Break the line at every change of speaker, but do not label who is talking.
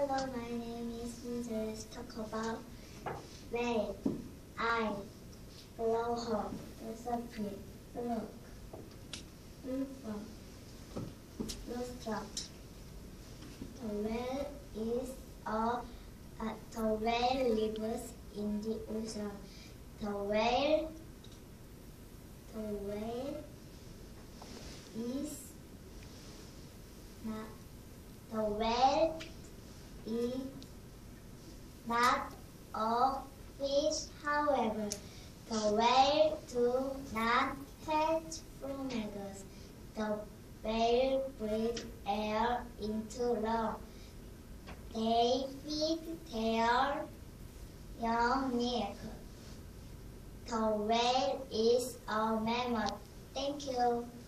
Hello, my name is Minzer. Let's talk about whale. I blowhole, the subject, look, from rooftop. The whale lives in the ocean. The whale is not a fish. However, the whale do not hatch from eggs. The whale breathes air into lungs. They feed their young milk. The whale is a mammal. Thank you.